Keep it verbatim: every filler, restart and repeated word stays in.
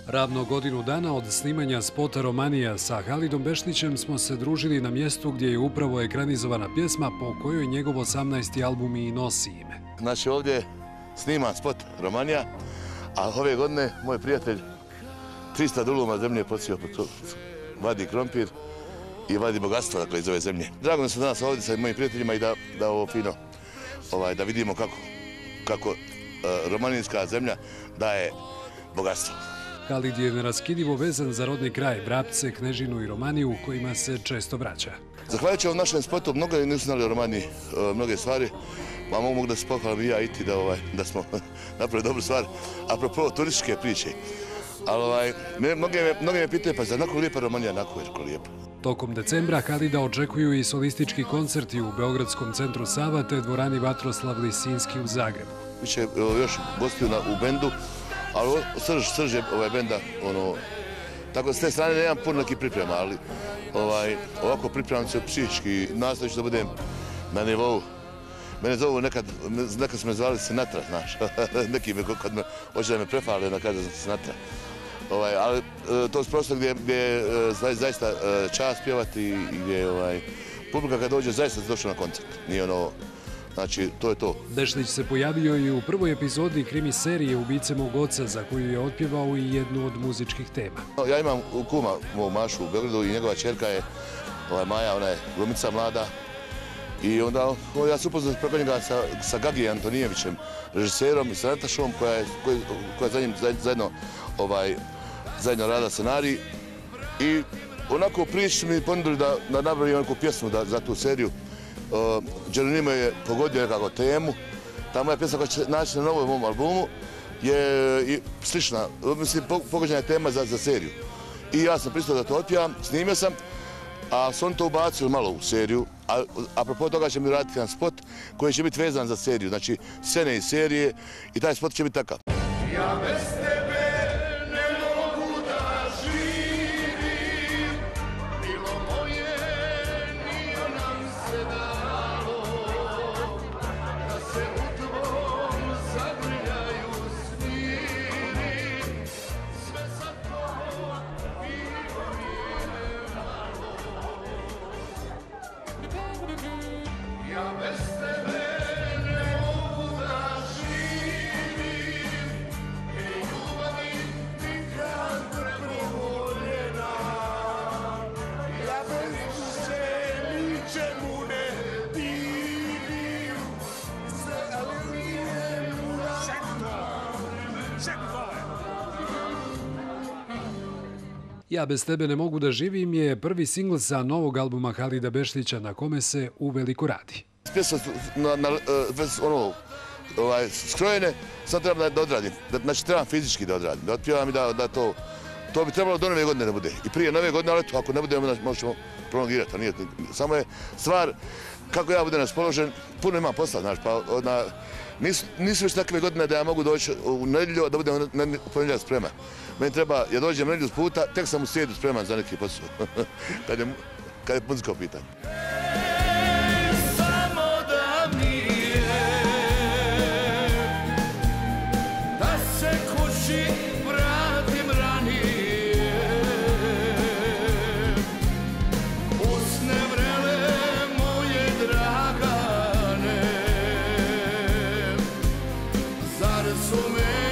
Ravno godinu dana od snimanja spota Romanija sa Halidom Bešlićem smo se družili na mjestu gdje je upravo ekranizovana pjesma po kojoj njegov osamnaesti album i nosi ime. Znači ovdje snima spot Romanija, a ove godine moj prijatelj trista duluma zemlje pocio, vadi krompir i vadi bogatstvo dakle, iz ove zemlje. Drago mi se danas ovdje sa mojim prijateljima i da, da ovo fino, ovaj, da vidimo kako, kako uh, romanijska zemlja daje bogatstvo. Halid je neraskidivo vezan za rodni kraj, Vrapce, Knežinu i Romaniju, kojima se često vraća. Zahvaljujući ovom našem spotu, mnogo nisu znali o Romaniji uh, mnoge stvari, pa mogu da se pohvalim i ja i ti da, ovaj, da smo napravili dobru stvar, apropo turističke priče. Ali ovaj, mnoge, mnoge me pitaju, pa za nakon lijepa Romanija, nakon je jako lijepa. Tokom decembra Halida očekuju i solistički koncerti u Beogradskom centru Sava te dvorani Vatroslav Lisinski u Zagrebu. Biće još gostiju u bendu, ali srž, srž je ovaj benda, ono, tako da s te strane nemam puno nekih priprema, ali ovaj, ovako pripremam se psihički, nastojići da budem na nivou. Mene zovu nekad, nekad su me zvali Sinatra, znaš, neki me, kad me hoće da me prefale, da kaže da sam Sinatra. Ovaj, ali to su prostor gdje, gdje je zaista čast pjevati i gdje ovaj, publika kad dođe zaista se došla na koncert. Nije ono, znači to je to. Bešlić se pojavio i u prvoj epizodi krimi serije Ubice mog oca, za koju je otpjevao i jednu od muzičkih tema. Ja imam kuma mog Mašu u Beogradu i njegova ćerka je ovaj, Maja, ona je glumica mlada. I onda ja se upoznao preko njega sa, sa Gagijem Antonijevićem, režiserom i sa Natašom koja je, koja, koja za njim zajedno, ovaj, zajedno rada scenarij. I onako priči mi ponudili da, da napravim neku pjesmu da, za tu seriju. Uh, Đeronimo je pogodio nekako temu. Ta moja pjesma koja će naći na novom mom albumu je i slična, mislim pogođena je tema za, za seriju. I ja sam pristao da to otpjevam, snimio sam, a su oni to ubacili malo u seriju. A apropo toga ćemo mi raditi jedan spot koji će biti vezan za seriju, znači scene iz serije i taj spot će biti takav. Ja bez tebe ne mogu da živim, bilo moje nije nam se dalo, da se u tvom zagrljaju snimi, sve za to bilo mi je malo. Ja bez tebe ne mogu da živim i ljubavi nikad prepovoljena. Ja bez se ničemu ne divim, ali nije Ja bez tebe ne mogu da živim je prvi singl sa novog albuma Halida Bešlića na kome se uveliko radi. Pjesme su na, na, ono, ovaj, skrojene, sad trebam da odradim, da, znači trebam fizički da odradim, da otpjevam i da, da to, to bi trebalo do nove godine da bude. I prije nove godine, ali ako ne budemo, možemo prolongirati, nije, samo je stvar kako ja budem raspoložen, puno imam posla, znaš, pa na, nisu, nisu već takve godine da ja mogu doći u nedjelju, da budem u ponedjeljak spreman. Meni treba, ja dođem nedjelju s puta, tek sam u srijedu spreman za neki posao, kad je, kad je muzika u pitanju. So many